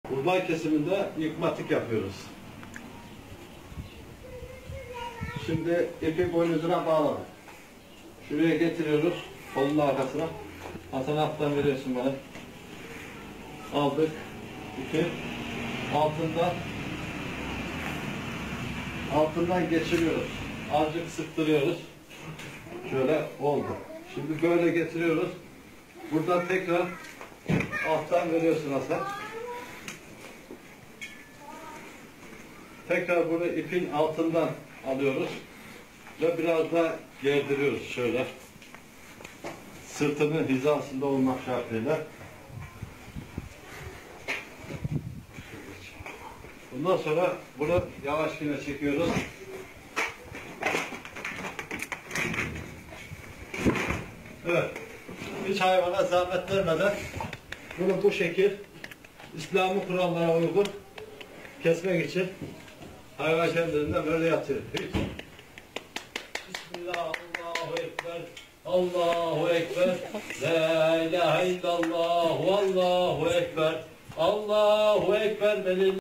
Uzman kesiminde yıkmatik yapıyoruz. Şimdi ipi boynuzuna bağladık. Şuraya getiriyoruz. Kolunun arkasına. Hasan alttan veriyorsun bana. Aldık. İpi. Altından geçiriyoruz. Azıcık sıktırıyoruz. Şöyle oldu. Şimdi böyle getiriyoruz. Buradan tekrar alttan veriyorsun Hasan. Tekrar bunu ipin altından alıyoruz ve biraz da gerdiriyoruz şöyle. Sırtının hizasında olmak şartıyla. Bundan sonra bunu yavaş yine çekiyoruz. Evet. Hiç hayvana zahmet vermeden bunu bu şekil İslami kurallara uygun kesmek için hayvan kendiliğinden böyle yatıyor. Bismillah, Allahu Ekber, Allahu Ekber, La ilahe illallah, Allahu Ekber, Allahu Ekber.